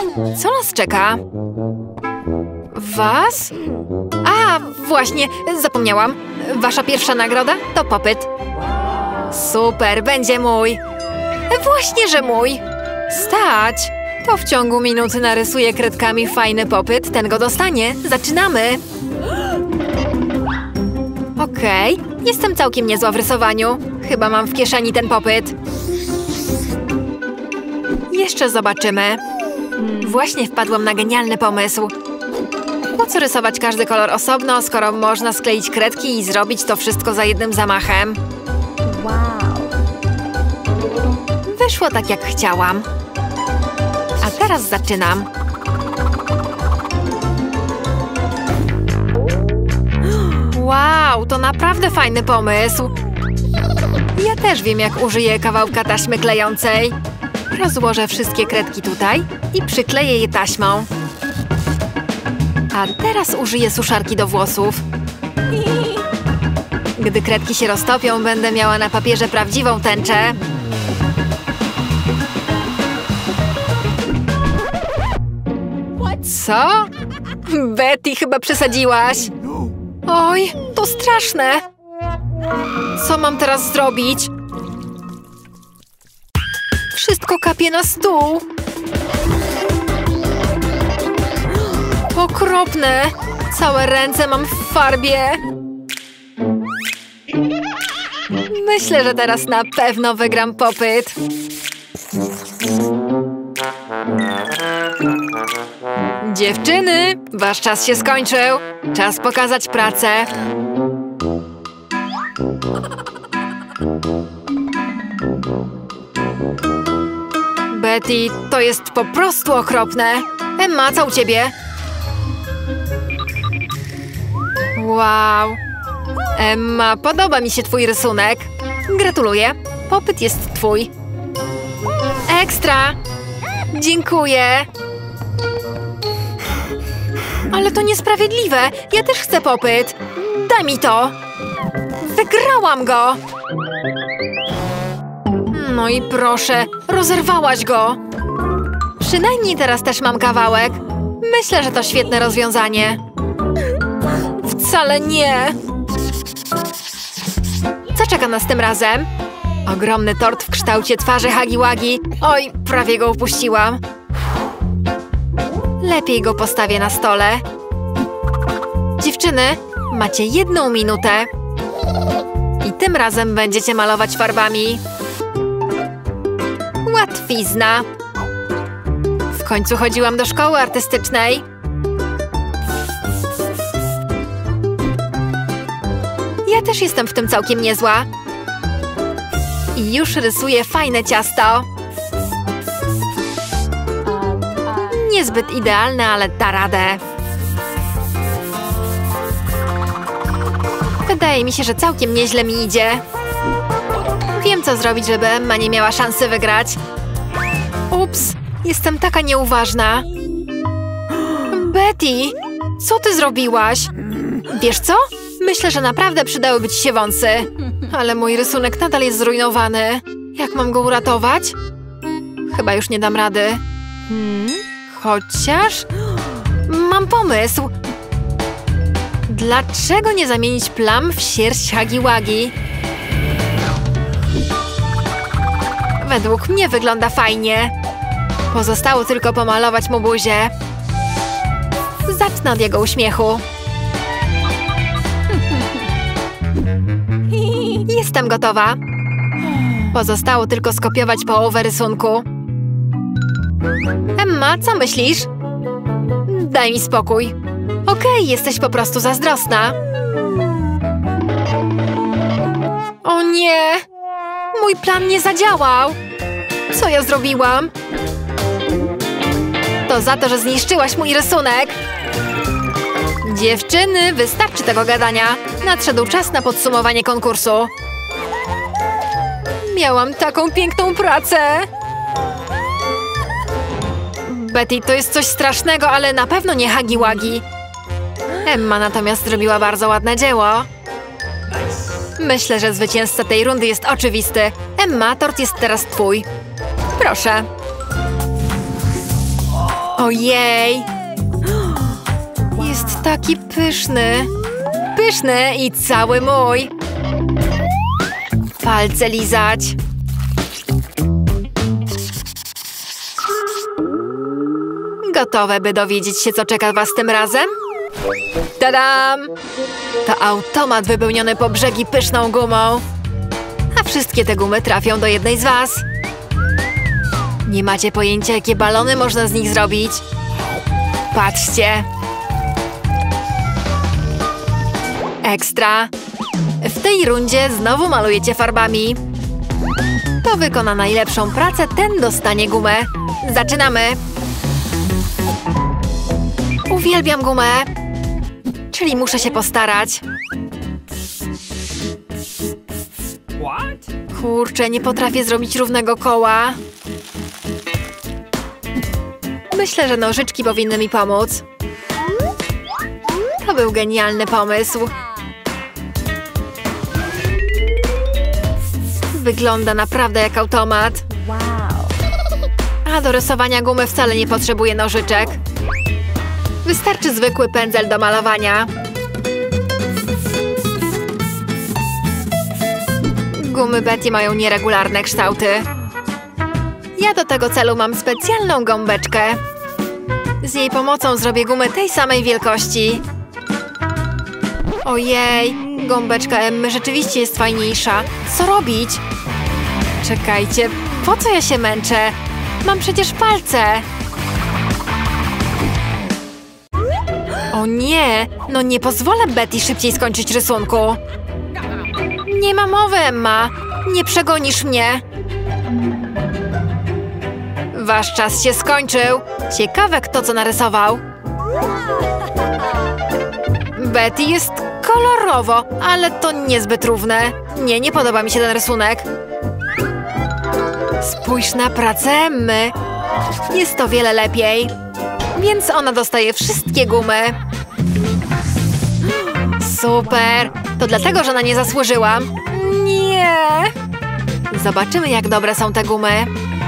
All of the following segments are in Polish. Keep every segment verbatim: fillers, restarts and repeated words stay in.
Co nas czeka? Was? A, właśnie, zapomniałam. Wasza pierwsza nagroda to popyt. Super, będzie mój. Właśnie, że mój. Stać. To w ciągu minuty narysuję kredkami fajny popyt. Ten go dostanie. Zaczynamy. Okej, okay. Jestem całkiem niezła w rysowaniu. Chyba mam w kieszeni ten popyt. Jeszcze zobaczymy. Właśnie wpadłam na genialny pomysł. Po co rysować każdy kolor osobno, skoro można skleić kredki i zrobić to wszystko za jednym zamachem? Wow. Wyszło tak, jak chciałam. A teraz zaczynam. Wow, to naprawdę fajny pomysł. Ja też wiem, jak użyję kawałka taśmy klejącej. Rozłożę wszystkie kredki tutaj i przykleję je taśmą. A teraz użyję suszarki do włosów. Gdy kredki się roztopią, będę miała na papierze prawdziwą tęczę. Co? Betty, chyba przesadziłaś. Oj, to straszne. Co mam teraz zrobić? Wszystko kapie na stół. Okropne. Całe ręce mam w farbie. Myślę, że teraz na pewno wygram popyt. Dziewczyny, wasz czas się skończył. Czas pokazać pracę. Betty, to jest po prostu okropne. Emma, co u ciebie? Wow. Emma, podoba mi się twój rysunek. Gratuluję. Popyt jest twój. Ekstra. Dziękuję. Ale to niesprawiedliwe. Ja też chcę popyt. Daj mi to. Wygrałam go. No i proszę, rozerwałaś go. Przynajmniej teraz też mam kawałek. Myślę, że to świetne rozwiązanie. Wcale nie. Co czeka nas tym razem? Ogromny tort w kształcie twarzy Huggy Wuggy. Oj, prawie go upuściłam. Lepiej go postawię na stole. Dziewczyny, macie jedną minutę. I tym razem będziecie malować farbami. Łatwizna. W końcu chodziłam do szkoły artystycznej. Ja też jestem w tym całkiem niezła. I już rysuję fajne ciasto. Niezbyt idealne, ale da radę. Wydaje mi się, że całkiem nieźle mi idzie. Wiem, co zrobić, żeby Emma nie miała szansy wygrać. Ups, jestem taka nieuważna. Betty, co ty zrobiłaś? Wiesz co? Myślę, że naprawdę przydałyby ci się wąsy. Ale mój rysunek nadal jest zrujnowany. Jak mam go uratować? Chyba już nie dam rady. Hmm? Chociaż... Mam pomysł. Dlaczego nie zamienić plam w sierść Huggy Wuggy? Według mnie wygląda fajnie. Pozostało tylko pomalować mu buzię. Zacznę od jego uśmiechu. Jestem gotowa. Pozostało tylko skopiować połowę rysunku. Emma, co myślisz? Daj mi spokój. Okej, jesteś po prostu zazdrosna. O nie! Mój plan nie zadziałał. Co ja zrobiłam? To za to, że zniszczyłaś mój rysunek. Dziewczyny, wystarczy tego gadania. Nadszedł czas na podsumowanie konkursu. Miałam taką piękną pracę. Betty, to jest coś strasznego, ale na pewno nie Huggy Wuggy. Emma natomiast zrobiła bardzo ładne dzieło. Myślę, że zwycięzca tej rundy jest oczywisty. Emma, tort jest teraz twój. Proszę. Ojej! Jest taki pyszny. Pyszny i cały mój. Palce lizać. Gotowe, by dowiedzieć się, co czeka was tym razem? Tadam! To automat wypełniony po brzegi pyszną gumą. A wszystkie te gumy trafią do jednej z was. Nie macie pojęcia, jakie balony można z nich zrobić. Patrzcie! Ekstra! W tej rundzie znowu malujecie farbami. Kto wykona najlepszą pracę, ten dostanie gumę. Zaczynamy! Uwielbiam gumę! Czyli muszę się postarać. Kurczę, nie potrafię zrobić równego koła. Myślę, że nożyczki powinny mi pomóc. To był genialny pomysł. Wygląda naprawdę jak automat. A do rysowania gumy wcale nie potrzebuję nożyczek. Wystarczy zwykły pędzel do malowania. Gumy Betty mają nieregularne kształty. Ja do tego celu mam specjalną gąbeczkę. Z jej pomocą zrobię gumy tej samej wielkości. Ojej, gąbeczka Emmy rzeczywiście jest fajniejsza. Co robić? Czekajcie, po co ja się męczę? Mam przecież palce. O nie, no nie pozwolę Betty szybciej skończyć rysunku. Nie ma mowy, Emma. Nie przegonisz mnie. Wasz czas się skończył. Ciekawe, kto co narysował. Betty jest kolorowo, ale to niezbyt równe. Nie, nie podoba mi się ten rysunek. Spójrz na pracę Emmy. Jest to wiele lepiej. Więc ona dostaje wszystkie gumy. Super! To dlatego, że na nie zasłużyłam. Nie! Zobaczymy, jak dobre są te gumy.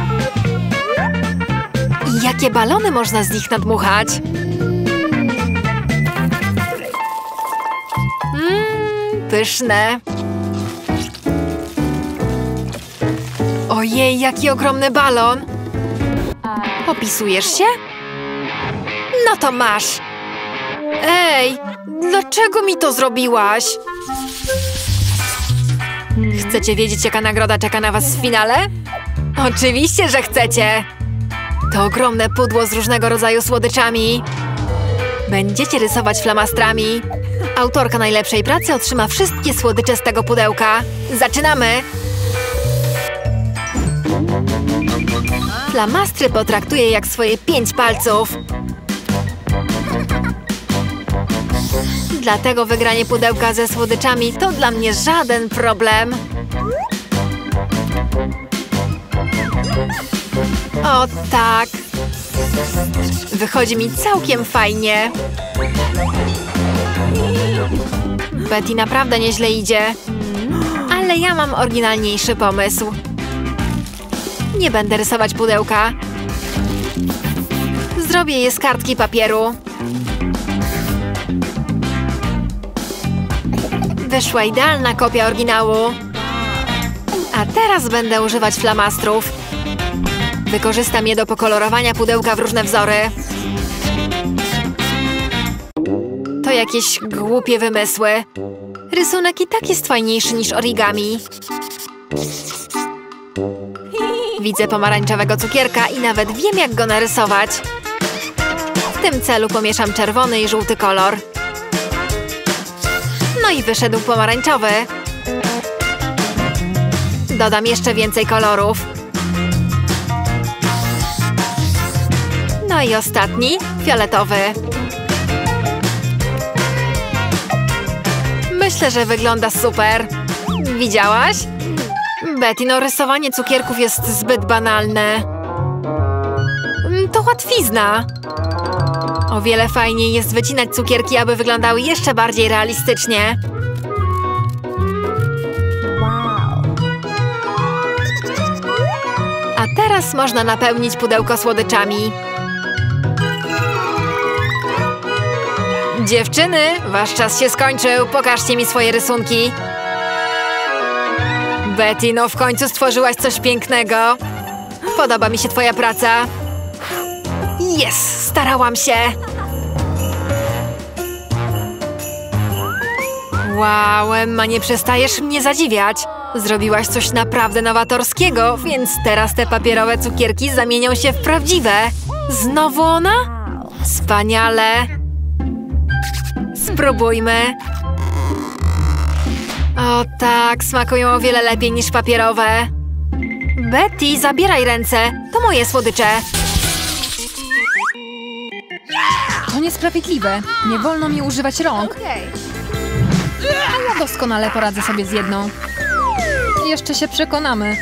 I jakie balony można z nich nadmuchać. Mmm, pyszne. Ojej, jaki ogromny balon. Popisujesz się? No to masz. Ej, dlaczego mi to zrobiłaś? Chcecie wiedzieć, jaka nagroda czeka na was w finale? Oczywiście, że chcecie. To ogromne pudło z różnego rodzaju słodyczami. Będziecie rysować flamastrami. Autorka najlepszej pracy otrzyma wszystkie słodycze z tego pudełka. Zaczynamy! Flamastry potraktuję jak swoje pięć palców. Dlatego wygranie pudełka ze słodyczami to dla mnie żaden problem. O tak! Wychodzi mi całkiem fajnie. Betty naprawdę nieźle idzie. Ale ja mam oryginalniejszy pomysł. Nie będę rysować pudełka. Zrobię je z kartki papieru. Wyszła idealna kopia oryginału. A teraz będę używać flamastrów. Wykorzystam je do pokolorowania pudełka w różne wzory. To jakieś głupie wymysły. Rysunek i tak jest fajniejszy niż origami. Widzę pomarańczowego cukierka i nawet wiem, jak go narysować. W tym celu pomieszam czerwony i żółty kolor. No i wyszedł pomarańczowy. Dodam jeszcze więcej kolorów. No i ostatni, fioletowy. Myślę, że wygląda super. Widziałaś? Betty, no rysowanie cukierków jest zbyt banalne. To łatwizna. O wiele fajniej jest wycinać cukierki, aby wyglądały jeszcze bardziej realistycznie. A teraz można napełnić pudełko słodyczami. Dziewczyny, wasz czas się skończył. Pokażcie mi swoje rysunki. Betty, no w końcu stworzyłaś coś pięknego. Podoba mi się twoja praca. Jest, starałam się. Wow, Emma, nie przestajesz mnie zadziwiać. Zrobiłaś coś naprawdę nowatorskiego, więc teraz te papierowe cukierki zamienią się w prawdziwe. Znowu ona? Wspaniale. Spróbujmy. O tak, smakują o wiele lepiej niż papierowe. Betty, zabieraj ręce. To moje słodycze. To niesprawiedliwe. Nie wolno mi używać rąk. A ja doskonale poradzę sobie z jedną. Jeszcze się przekonamy.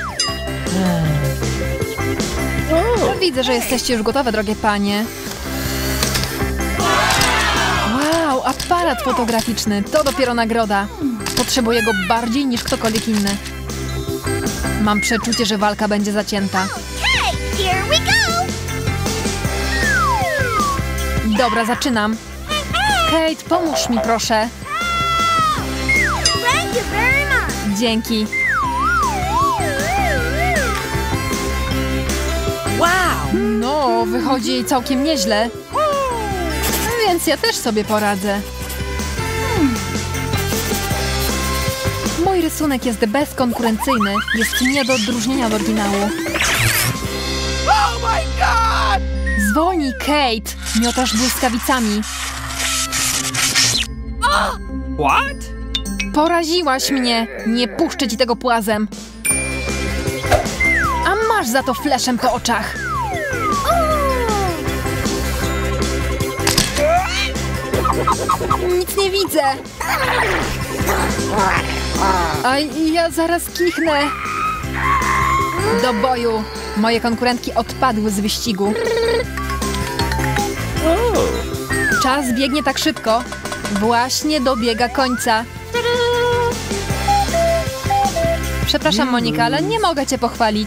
Widzę, że jesteście już gotowe, drogie panie. Wow, aparat fotograficzny. To dopiero nagroda. Potrzebuję go bardziej niż ktokolwiek inny. Mam przeczucie, że walka będzie zacięta. Dobra, zaczynam. Kate, pomóż mi, proszę. Dzięki. Wow! No, wychodzi jej całkiem nieźle. Więc ja też sobie poradzę. Mój rysunek jest bezkonkurencyjny. Jest nie do odróżnienia od oryginału. Oh my God! Zwolnij, Kate! Miotasz błyskawicami. What? Poraziłaś mnie! Nie puszczę ci tego płazem. A masz za to fleszem po oczach. Nic nie widzę. A ja zaraz kichnę. Do boju. Moje konkurentki odpadły z wyścigu. Czas biegnie tak szybko. Właśnie dobiega końca. Przepraszam, Monika, ale nie mogę cię pochwalić.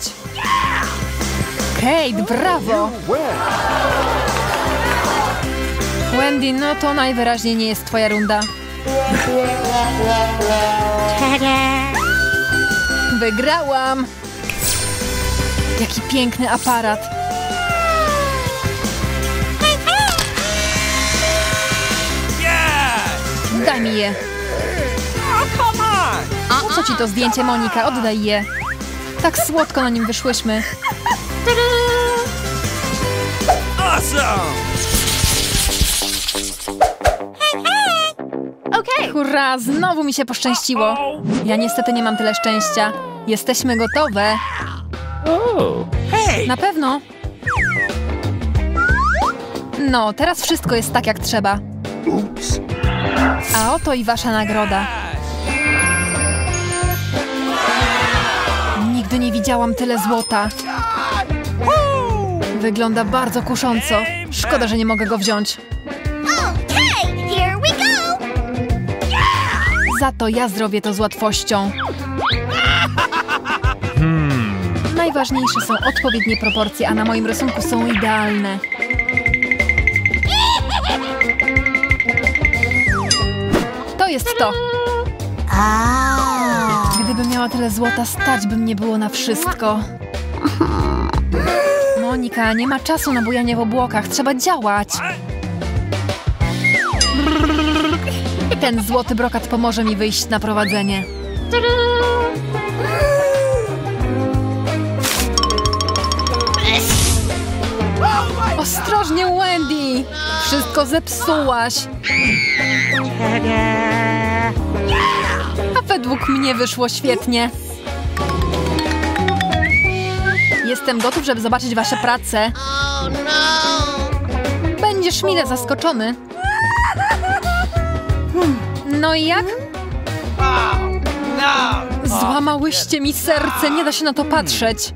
Kate, brawo! Wendy, no to najwyraźniej nie jest twoja runda. Wygrałam! Jaki piękny aparat. Daj mi je. Po co ci to zdjęcie, Monika? Oddaj je. Tak słodko na nim wyszłyśmy. Hurra, znowu mi się poszczęściło. Ja niestety nie mam tyle szczęścia. Jesteśmy gotowe. Na pewno. No, teraz wszystko jest tak jak trzeba. A oto i wasza nagroda. Nigdy nie widziałam tyle złota. Wygląda bardzo kusząco. Szkoda, że nie mogę go wziąć. Za to ja zrobię to z łatwością. Najważniejsze są odpowiednie proporcje, a na moim rysunku są idealne. To jest to. Gdybym miała tyle złota, stać by mnie było na wszystko. Monika, nie ma czasu na bujanie w obłokach. Trzeba działać. Ten złoty brokat pomoże mi wyjść na prowadzenie. Ostrożnie, Wendy! Wszystko zepsułaś. A według mnie wyszło świetnie. Jestem gotów, żeby zobaczyć wasze prace. Będziesz mile zaskoczony. No i jak? Złamałyście mi serce, nie da się na to patrzeć.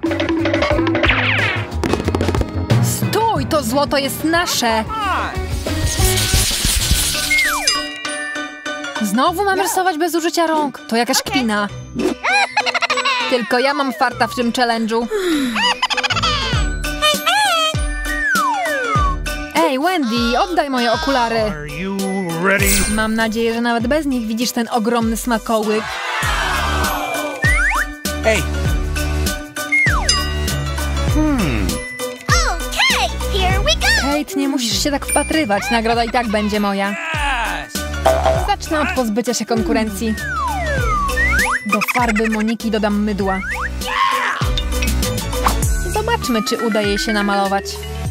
Stój, to złoto jest nasze. Znowu mam rysować bez użycia rąk. To jakaś kpina. Tylko ja mam farta w tym challenge'u. Ej, Wendy, oddaj moje okulary. ready. Mam nadzieję, że nawet bez nich widzisz ten ogromny smakołyk. Hey. Okay, here we go. Kate, nie musisz się tak wpatrywać. Nagroda i tak będzie moja. Yes. Zacznę od pozbycia się konkurencji. Do farby Moniki dodam mydła. Zobaczmy, czy uda jej się namalować.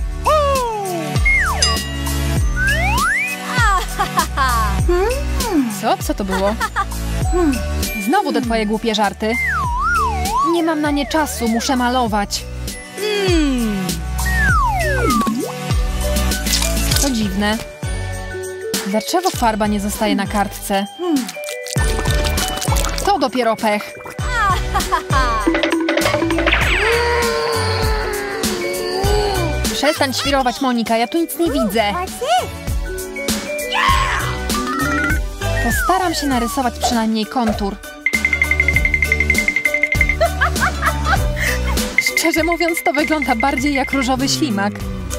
Co? Co to było? Znowu te twoje głupie żarty. Nie mam na nie czasu, muszę malować. To dziwne. Dlaczego farba nie zostaje na kartce? To dopiero pech. Przestań świrować, Monika, ja tu nic nie widzę. Postaram się narysować przynajmniej kontur. Szczerze mówiąc, to wygląda bardziej jak różowy ślimak.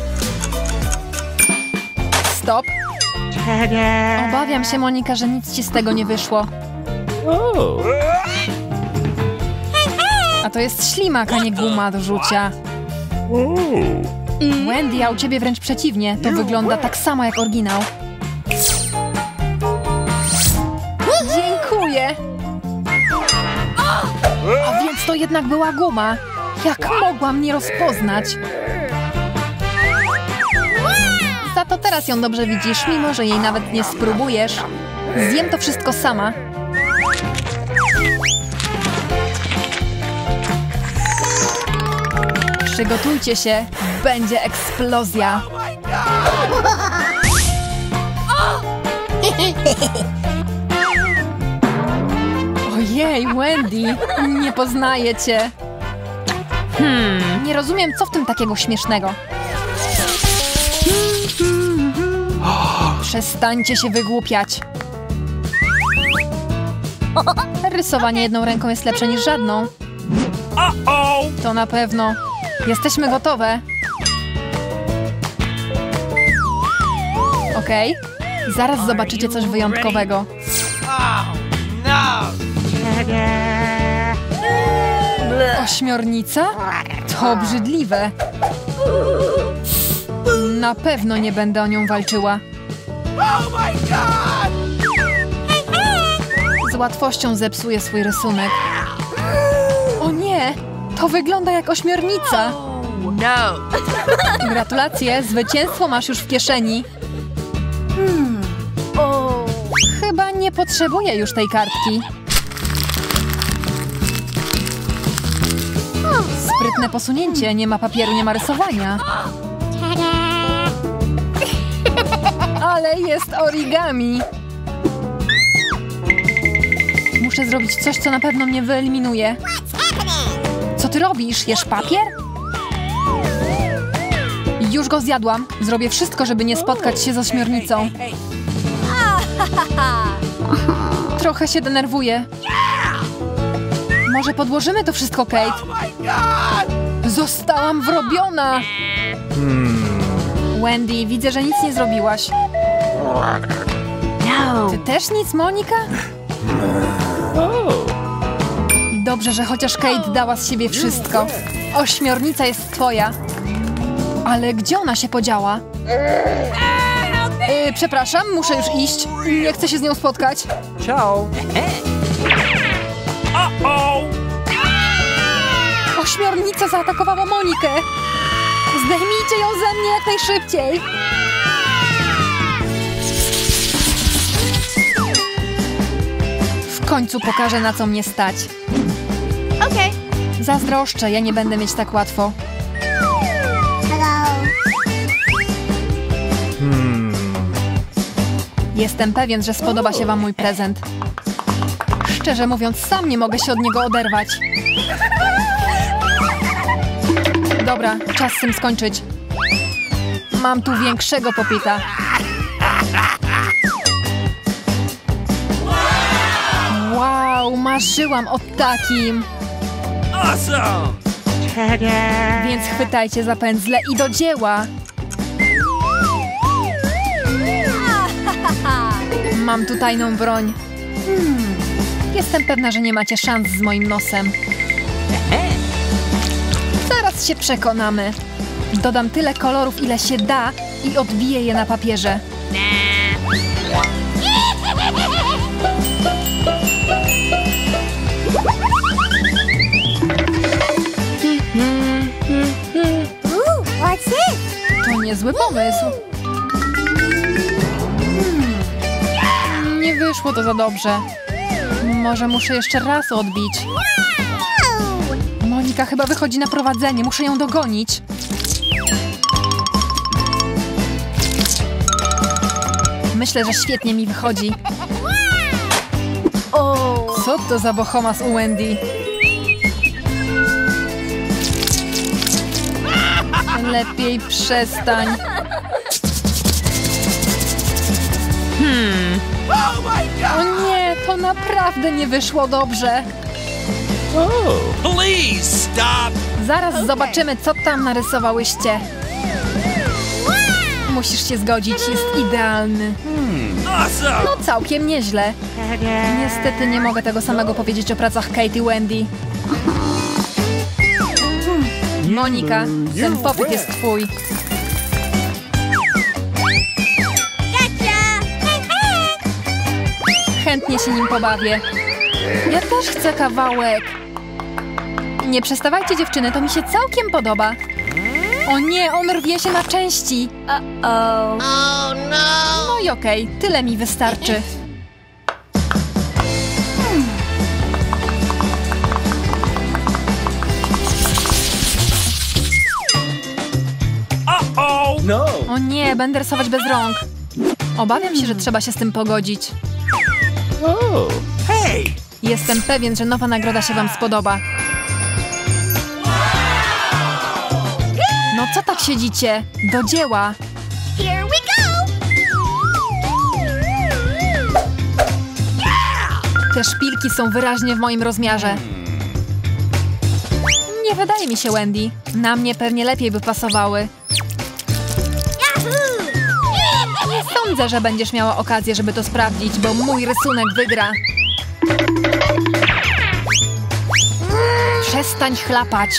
Stop. Obawiam się, Monika, że nic ci z tego nie wyszło. A to jest ślimak, a nie guma do rzucia. Wendy, a u ciebie wręcz przeciwnie. To wygląda tak samo jak oryginał. Dziękuję. A więc to jednak była guma. Jak mogłam nie rozpoznać? Za to teraz ją dobrze widzisz, mimo że jej nawet nie spróbujesz. Zjem to wszystko sama. Przygotujcie się, będzie eksplozja. Ojej, Wendy, nie poznaję cię. Hmm, nie rozumiem, co w tym takiego śmiesznego. Przestańcie się wygłupiać. Rysowanie jedną ręką jest lepsze niż żadną. Uh-oh. To na pewno. Jesteśmy gotowe. Okej. Okay. Zaraz zobaczycie coś wyjątkowego. Oh, no. Ośmiornica? To obrzydliwe. Na pewno nie będę o nią walczyła. Oh my God. Z łatwością zepsuję swój rysunek. O nie! To wygląda jak ośmiornica. No. Gratulacje, zwycięstwo masz już w kieszeni. Hmm. Oh. Chyba nie potrzebuję już tej kartki. Sprytne posunięcie, nie ma papieru, nie ma rysowania. Ale jest origami. Muszę zrobić coś, co na pewno mnie wyeliminuje. Co ty robisz? Jesz papier? Już go zjadłam. Zrobię wszystko, żeby nie spotkać się z ośmiornicą. Trochę się denerwuję. Może podłożymy to wszystko, Kate? Zostałam wrobiona! Wendy, widzę, że nic nie zrobiłaś. Ty też nic, Monika? Dobrze, że chociaż Kate dała z siebie wszystko. Ośmiornica jest twoja. Ale gdzie ona się podziała? Yy, przepraszam, muszę już iść. Nie chcę się z nią spotkać. Ciao. Uh-oh. Ośmiornica zaatakowała Monikę. Zdejmijcie ją ze mnie jak najszybciej. W końcu pokażę, na co mnie stać. Okay. Zazdroszczę, ja nie będę mieć tak łatwo. Hello. Hmm. Jestem pewien, że spodoba się wam mój prezent. Szczerze mówiąc, sam nie mogę się od niego oderwać. Dobra, czas z tym skończyć. Mam tu większego popita. Wow, marzyłam o takim. Awesome. Więc chwytajcie za pędzle i do dzieła. Ha ha ha. Mam tu tajną broń. Hmm. Jestem pewna, że nie macie szans z moim nosem. Zaraz się przekonamy. Dodam tyle kolorów, ile się da i odbiję je na papierze. Ooh, what's this? To niezły pomysł. Hmm. Nie wyszło to za dobrze. Może muszę jeszcze raz odbić. Monika chyba wychodzi na prowadzenie. Muszę ją dogonić. Myślę, że świetnie mi wychodzi. Oh. Co to za bohomas u Wendy? Lepiej przestań. Hmm. O nie, to naprawdę nie wyszło dobrze. Please stop. Zaraz zobaczymy, co tam narysowałyście. Musisz się zgodzić, jest idealny. Awesome. No całkiem nieźle. Niestety nie mogę tego samego powiedzieć o pracach Kate i Wendy. Monika, ten popyt jest twój. Chętnie się nim pobawię. Ja też chcę kawałek. Nie przestawajcie, dziewczyny, to mi się całkiem podoba. O nie, on rwie się na części. Uh-oh. No i okej, tyle mi wystarczy. Uh-oh. No. O nie, będę rysować bez rąk. Obawiam się, że trzeba się z tym pogodzić. Oh. Hey. Jestem pewien, że nowa nagroda się wam spodoba. No co tak siedzicie? Do dzieła! Here we go. Te szpilki są wyraźnie w moim rozmiarze. Nie wydaje mi się, Wendy. Na mnie pewnie lepiej by pasowały. Nie sądzę, że będziesz miała okazję, żeby to sprawdzić, bo mój rysunek wygra. Przestań chlapać.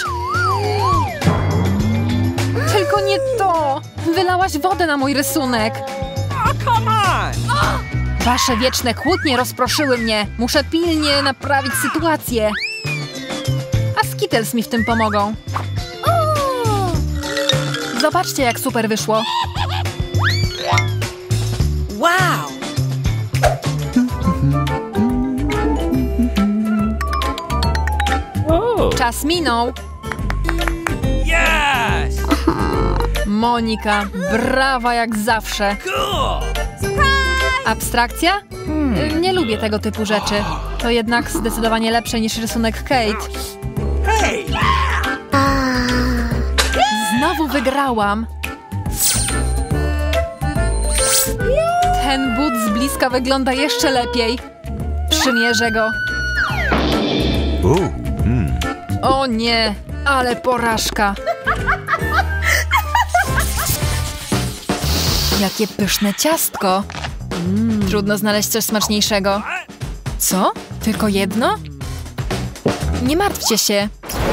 Tylko nie to! Wylałaś wodę na mój rysunek. Oh, come on. Wasze wieczne kłótnie rozproszyły mnie. Muszę pilnie naprawić sytuację. A Skittles mi w tym pomogą. Zobaczcie, jak super wyszło. Wow. Oh. Czas minął. Yes. Monika, brawa jak zawsze. Cool. Abstrakcja? Y, Nie lubię tego typu rzeczy. To jednak zdecydowanie lepsze niż rysunek Kate. Hey. Znowu wygrałam. Ten but z bliska wygląda jeszcze lepiej. Przymierzę go. O nie, ale porażka. Jakie pyszne ciastko. Mm, trudno znaleźć coś smaczniejszego. Co? Tylko jedno? Nie martwcie się.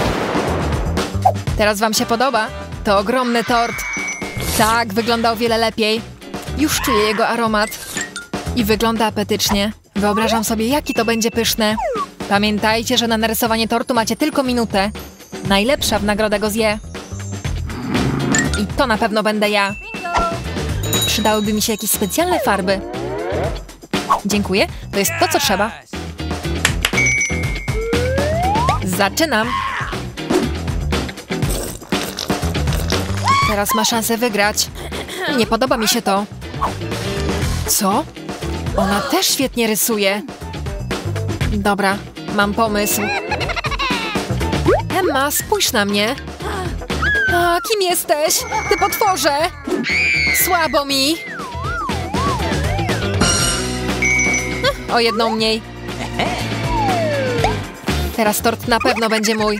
Teraz wam się podoba? To ogromny tort. Tak, wygląda o wiele lepiej. Już czuję jego aromat. I wygląda apetycznie. Wyobrażam sobie, jaki to będzie pyszne. Pamiętajcie, że na narysowanie tortu macie tylko minutę. Najlepsza w nagrodę go zje. I to na pewno będę ja. Przydałyby mi się jakieś specjalne farby. Dziękuję, to jest to, co trzeba. Zaczynam. Teraz ma szansę wygrać. Nie podoba mi się to. Co? Ona też świetnie rysuje. Dobra, mam pomysł. Emma, spójrz na mnie. A, kim jesteś? Ty potworze! Słabo mi. Ech, o jedną mniej. Teraz tort na pewno będzie mój.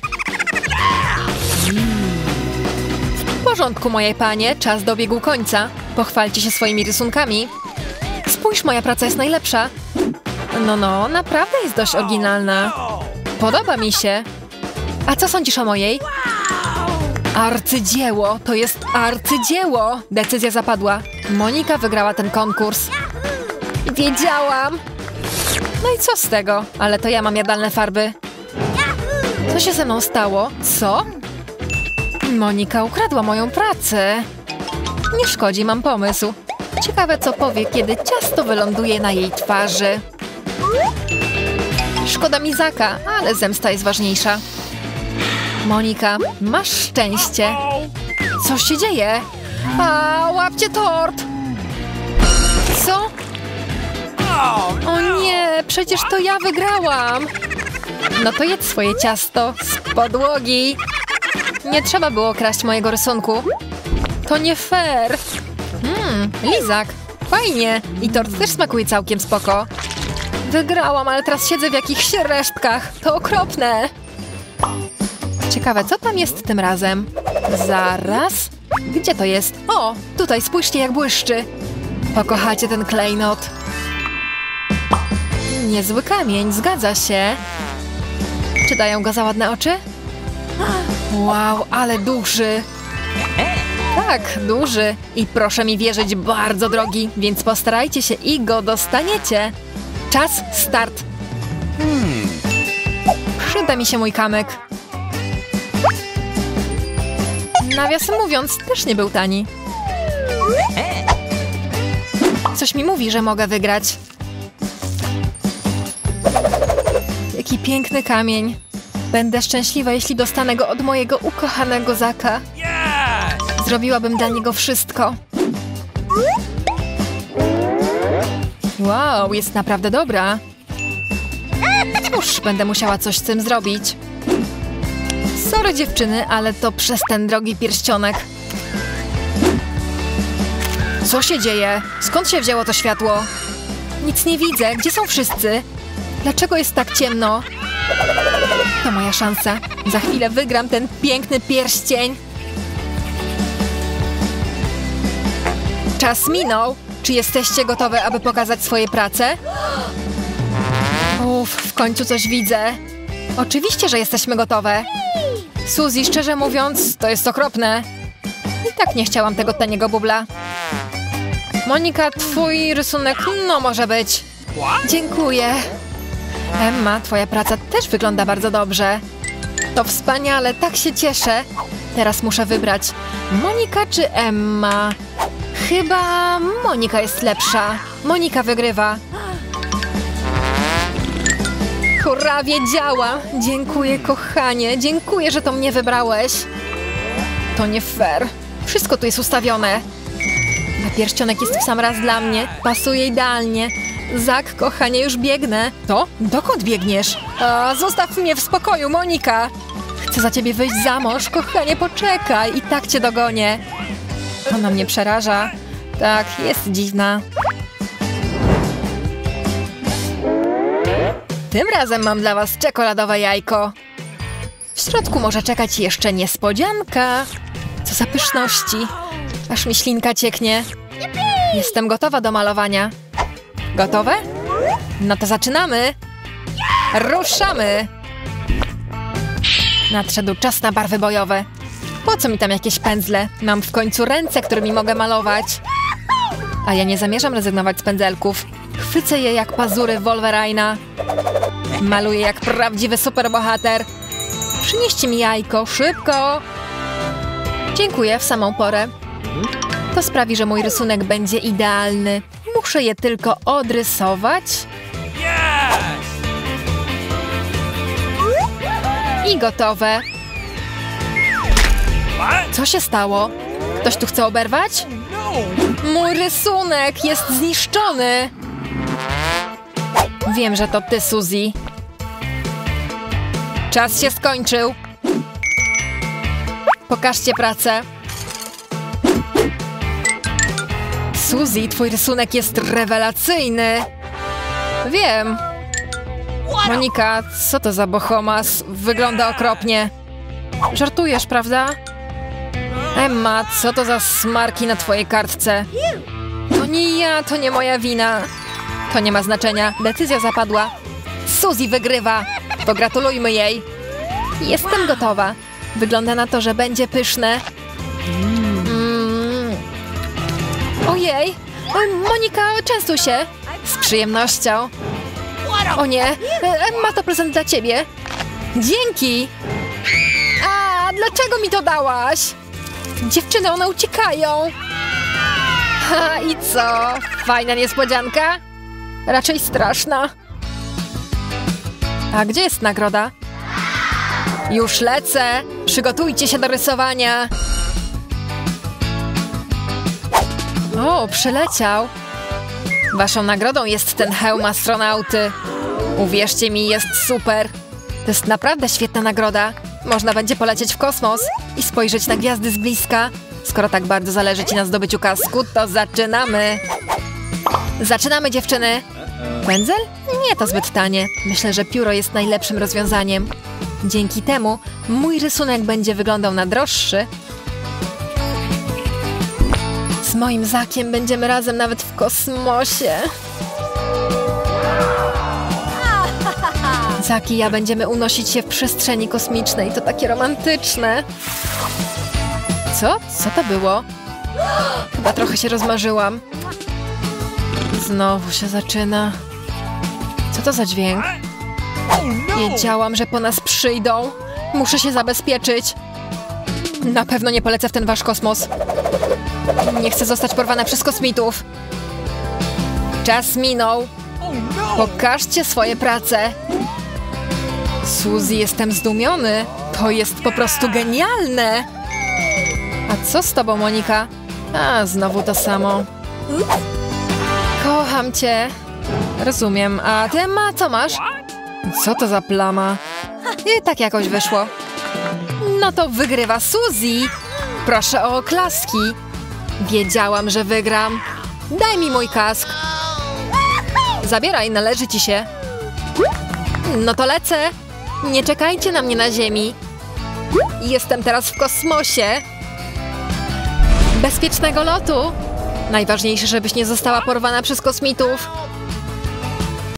W porządku, moje panie. Czas dobiegł końca. Pochwalcie się swoimi rysunkami. Spójrz, moja praca jest najlepsza. No, no, naprawdę jest dość oryginalna. Podoba mi się. A co sądzisz o mojej? Arcydzieło, to jest arcydzieło. Decyzja zapadła. Monika wygrała ten konkurs. Wiedziałam. No i co z tego? Ale to ja mam jadalne farby. Co się ze mną stało? Co? Monika ukradła moją pracę. Nie szkodzi, mam pomysł. Ciekawe, co powie, kiedy ciasto wyląduje na jej twarzy. Szkoda mi Zaka, ale zemsta jest ważniejsza. Monika, masz szczęście. Co się dzieje? A, łapcie tort! Co? O nie, przecież to ja wygrałam. No to jedz swoje ciasto z podłogi. Nie trzeba było kraść mojego rysunku. To nie fair. Mmm, lizak. Fajnie. I tort też smakuje całkiem spoko. Wygrałam, ale teraz siedzę w jakichś resztkach. To okropne. Ciekawe, co tam jest tym razem? Zaraz. Gdzie to jest? O, tutaj, spójrzcie, jak błyszczy. Pokochacie ten klejnot. Niezły kamień, zgadza się. Czy dają go za ładne oczy? Wow, ale duży. Tak, duży. I proszę mi wierzyć, bardzo drogi, więc postarajcie się i go dostaniecie. Czas, start. Hmm. Przyda mi się mój kamyk. Nawiasem mówiąc, też nie był tani. Coś mi mówi, że mogę wygrać. Jaki piękny kamień. Będę szczęśliwa, jeśli dostanę go od mojego ukochanego Zaka. Zrobiłabym dla niego wszystko. Wow, jest naprawdę dobra. Cóż, będę musiała coś z tym zrobić. Sorry dziewczyny, ale to przez ten drogi pierścionek. Co się dzieje? Skąd się wzięło to światło? Nic nie widzę. Gdzie są wszyscy? Dlaczego jest tak ciemno? To moja szansa. Za chwilę wygram ten piękny pierścień. Czas minął. Czy jesteście gotowe, aby pokazać swoje prace? Uff, w końcu coś widzę. Oczywiście, że jesteśmy gotowe. Suzy, szczerze mówiąc, to jest okropne. I tak nie chciałam tego taniego bubla. Monika, twój rysunek, no może być. Dziękuję. Emma, twoja praca też wygląda bardzo dobrze. To wspaniale, tak się cieszę. Teraz muszę wybrać. Monika czy Emma? Chyba Monika jest lepsza. Monika wygrywa. Hurra, wiedziała. Dziękuję, kochanie. Dziękuję, że to mnie wybrałeś. To nie fair. Wszystko tu jest ustawione. A pierścionek jest w sam raz dla mnie. Pasuje idealnie. Zak, kochanie, już biegnę. To? Dokąd biegniesz? A, zostaw mnie w spokoju, Monika. Chcę za ciebie wyjść za mąż. Kochanie, poczekaj. I tak cię dogonię. Ona mnie przeraża. Tak, jest dziwna. Tym razem mam dla was czekoladowe jajko. W środku może czekać jeszcze niespodzianka. Co za pyszności. Aż mi ślinka cieknie. Jestem gotowa do malowania. Gotowe? No to zaczynamy. Ruszamy. Nadszedł czas na barwy bojowe. Po co mi tam jakieś pędzle? Mam w końcu ręce, którymi mogę malować. A ja nie zamierzam rezygnować z pędzelków. Chwycę je jak pazury Wolverina. Maluję jak prawdziwy superbohater. Przynieście mi jajko, szybko. Dziękuję, w samą porę. To sprawi, że mój rysunek będzie idealny. Muszę je tylko odrysować. I gotowe. Co się stało? Ktoś tu chce oberwać? Mój rysunek jest zniszczony. Wiem, że to ty, Suzy. Czas się skończył. Pokażcie pracę. Suzy, twój rysunek jest rewelacyjny. Wiem. Monika, co to za bohomas? Wygląda okropnie. Żartujesz, prawda? Emma, co to za smarki na twojej kartce? To nie ja, to nie moja wina. To nie ma znaczenia, decyzja zapadła. Suzy wygrywa. Pogratulujmy jej. Jestem gotowa. Wygląda na to, że będzie pyszne. Mm. Ojej, Monika, częstuj się. Z przyjemnością. O nie, ma to prezent dla ciebie. Dzięki. A dlaczego mi to dałaś? Dziewczyny, one uciekają. Ha, i co? Fajna niespodzianka? Raczej straszna. A gdzie jest nagroda? Już lecę. Przygotujcie się do rysowania. O, przyleciał. Waszą nagrodą jest ten hełm astronauty. Uwierzcie mi, jest super. To jest naprawdę świetna nagroda. Można będzie polecieć w kosmos i spojrzeć na gwiazdy z bliska. Skoro tak bardzo zależy ci na zdobyciu kasku, to zaczynamy. Zaczynamy, dziewczyny. Pędzel? Nie, to zbyt tanie. Myślę, że pióro jest najlepszym rozwiązaniem. Dzięki temu mój rysunek będzie wyglądał na droższy. Z moim Zakiem będziemy razem nawet w kosmosie. Zak i ja będziemy unosić się w przestrzeni kosmicznej. To takie romantyczne. Co? Co to było? Chyba trochę się rozmarzyłam. Znowu się zaczyna. Co to za dźwięk? Wiedziałam, że po nas przyjdą. Muszę się zabezpieczyć. Na pewno nie polecę w ten wasz kosmos. Nie chcę zostać porwana przez kosmitów. Czas minął. Pokażcie swoje prace. Suzy, jestem zdumiony. To jest po prostu genialne. A co z tobą, Monika? A, znowu to samo. Kocham cię. Rozumiem. A ty, ma, co masz? Co to za plama? I tak jakoś wyszło. No to wygrywa Suzy. Proszę o oklaski. Wiedziałam, że wygram. Daj mi mój kask. Zabieraj, należy ci się. No to lecę. Nie czekajcie na mnie na ziemi. Jestem teraz w kosmosie. Bezpiecznego lotu. Najważniejsze, żebyś nie została porwana przez kosmitów.